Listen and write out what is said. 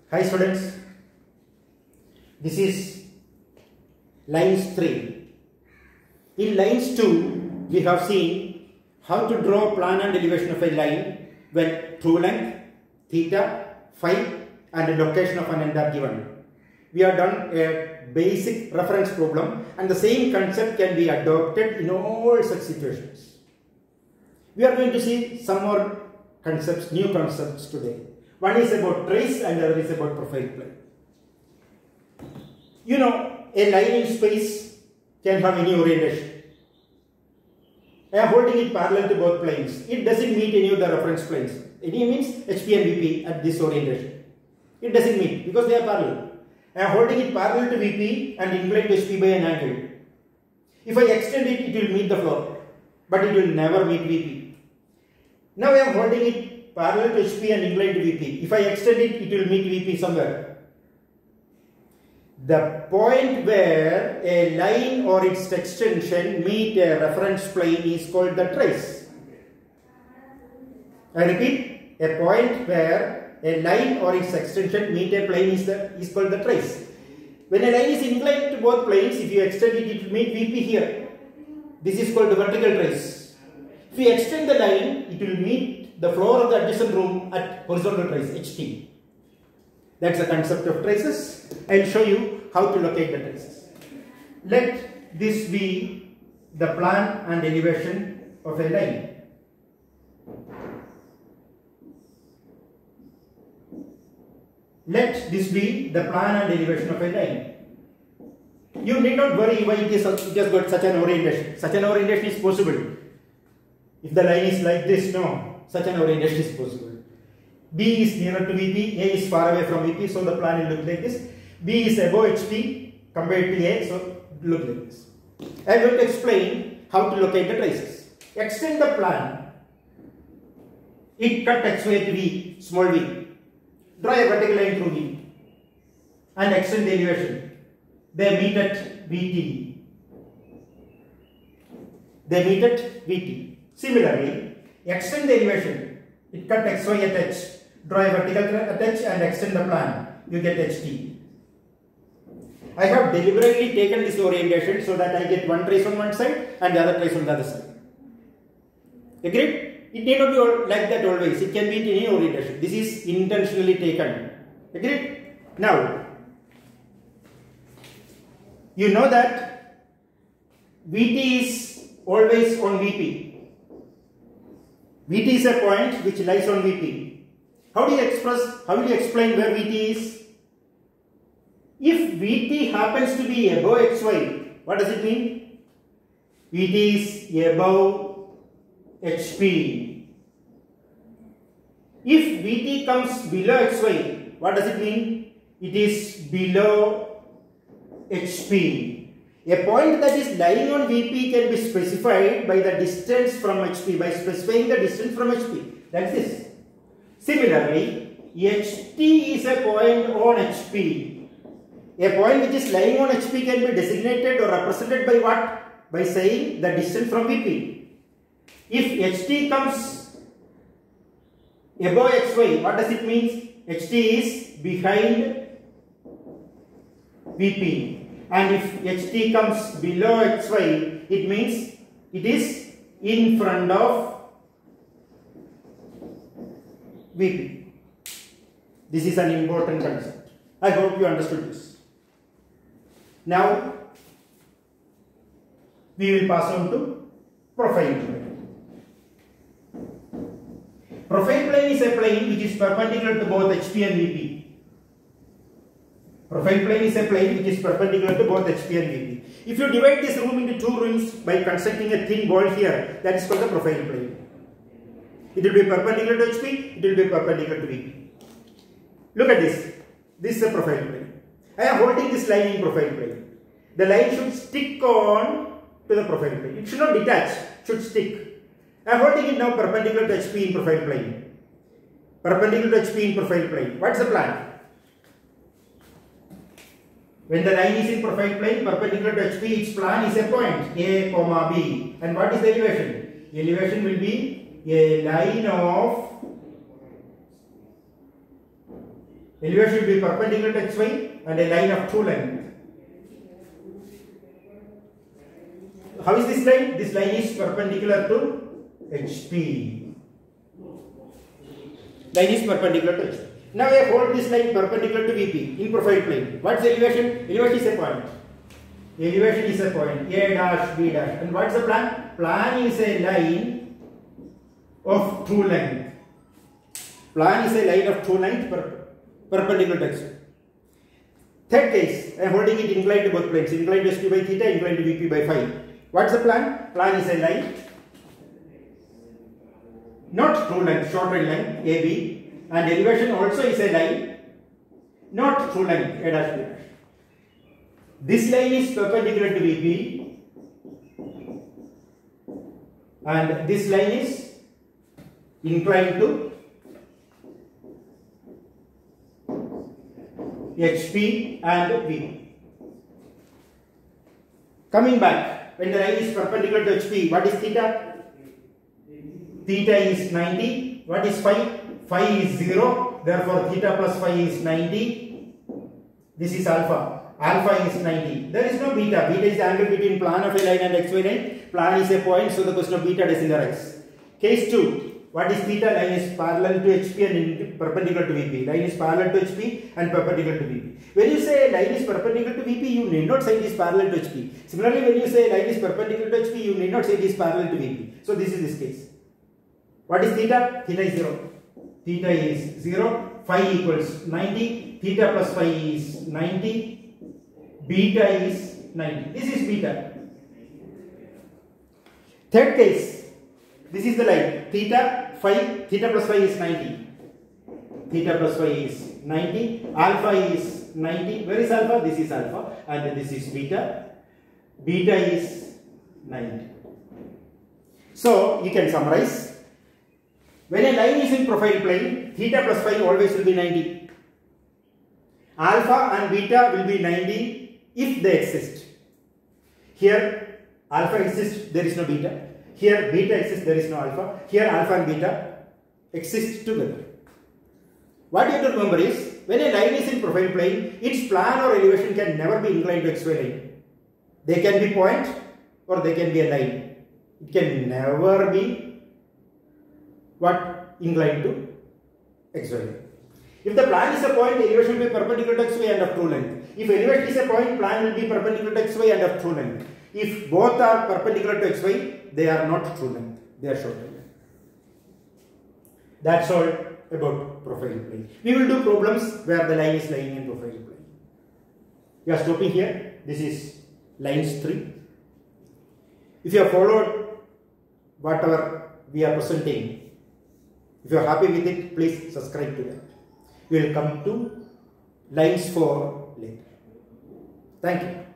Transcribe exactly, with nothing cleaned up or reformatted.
Hi students, this is lines three. In lines two, we have seen how to draw plan and elevation of a line when true length, theta, phi and location of an end are given. We have done a basic reference problem and the same concept can be adopted in all such situations. We are going to see some more concepts, new concepts today. One is about trace and the other is about profile plane. You know, a line in space can have any orientation. I am holding it parallel to both planes. It doesn't meet any of the reference planes. Any means H P and V P at this orientation. It doesn't meet because they are parallel. I am holding it parallel to V P and inclined to H P by an angle. If I extend it, it will meet the floor, but it will never meet V P. Now I am holding it parallel to H P and inclined to V P. If I extend it, it will meet V P somewhere. The point where a line or its extension meet a reference plane is called the trace. I repeat, a point where a line or its extension meet a plane is, the, is called the trace. When a line is inclined to both planes, if you extend it, it will meet V P here. This is called the vertical trace. If you extend the line, it will meet the floor of the adjacent room at horizontal trace, H T. That's the concept of traces. I will show you how to locate the traces. Let this be the plan and elevation of a line. Let this be the plan and elevation of a line. You need not worry why it, is, it has got such an orientation. Such an orientation is possible. If the line is like this, no, such an orientation is possible. B is nearer to V P, A is far away from V P, so the plan will look like this. B is above H P compared to A, so look like this. I am going to explain how to locate the traces. Extend the plan. It cut X Y to V, small v. Draw a vertical line through V and extend the elevation. They meet at V T. They meet at V T. Similarly, extend the elevation. It cut X Y at H. Draw a vertical at H and extend the plan. You get H T. I have deliberately taken this orientation so that I get one trace on one side and the other trace on the other side. Agreed? It may not be like that always. It can be in any orientation. This is intentionally taken. Agreed? Now, you know that V T is always on V P. V T is a point which lies on V P. How do you express, how do you explain where V T is? If V T happens to be above X Y, what does it mean? V T is above H P. If V T comes below X Y, what does it mean? It is below H P. A point that is lying on V P can be specified by the distance from H P, by specifying the distance from H P. That's this. Similarly, H T is a point on H P. A point which is lying on H P can be designated or represented by what? By saying the distance from V P. If H T comes above X Y, what does it mean? H T is behind V P. And if H T comes below X Y, it means it is in front of V P. This is an important concept. I hope you understood this. Now, we will pass on to profile plane. Profile plane is a plane which is perpendicular to both H P and V P. Profile plane is a plane which is perpendicular to both H P and V P. If you divide this room into two rooms by constructing a thin wall here, that is called the profile plane. It will be perpendicular to H P, it will be perpendicular to V P. Look at this. This is a profile plane. I am holding this line in profile plane. The line should stick on to the profile plane. It should not detach, it should stick. I am holding it now perpendicular to H P in profile plane. Perpendicular to H P in profile plane. What is the plan? When the line is in profile plane perpendicular to H P, its plan is a point A, comma B. And what is the elevation? Elevation will be a line of elevation will be perpendicular to xy and a line of true length. How is this line? This line is perpendicular to H P. Line is perpendicular to H P. Now I hold this line perpendicular to V P in profile plane. What's the elevation? Elevation is a point. Elevation is a point. A dash, B dash. And what's the plan? Plan is a line of true length. Plan is a line of true length per, perpendicular to X Y. Third case, I am holding it inclined to both planes. Inclined to S P by theta, inclined to V P by phi. What's the plan? Plan is a line, not true length, shorter line, A B. And elevation also is a line, not true length, A dash B dash. This line is perpendicular to V P and this line is inclined to H P and V P. Coming back, when the line is perpendicular to H P, what is theta? Theta is ninety. What is phi? Phi is zero, therefore theta plus phi is ninety. This is alpha. Alpha is ninety. There is no beta. Beta is the angle between plan of a line and xy line. Plan is a point, so the question of beta doesn't arise. Case two. What is theta? Line is parallel to H P and perpendicular to V P. Line is parallel to H P and perpendicular to V P. When you say line is perpendicular to V P, you need not say it is parallel to H P. Similarly, when you say line is perpendicular to H P, you need not say it is parallel to V P. So this is this case. What is theta? Theta is zero. Theta is zero. Phi equals ninety. Theta plus phi is ninety. Beta is ninety. This is beta. Third case. This is the line. Theta, phi, theta plus phi is ninety. Theta plus phi is ninety. Alpha is ninety. Where is alpha? This is alpha. And this is beta. Beta is ninety. So, you can summarize. When a line is in profile plane, theta plus phi always will be ninety. Alpha and beta will be ninety if they exist. Here, alpha exists, there is no beta. Here, beta exists, there is no alpha. Here, alpha and beta exist together. What you have to remember is, when a line is in profile plane, its plan or elevation can never be inclined to xy line. They can be point or they can be a line. It can never be what? Inclined to xy line. If the plan is a point, elevation will be perpendicular to xy and of true length. If elevation is a point, plan will be perpendicular to xy and of true length. If both are perpendicular to xy, they are not true length. They are short length. That's all about profile plane. We will do problems where the line is lying in profile plane. We are stopping here. This is lines three. If you have followed whatever we are presenting, if you are happy with it, please subscribe to that. We will come to lines four later. Thank you.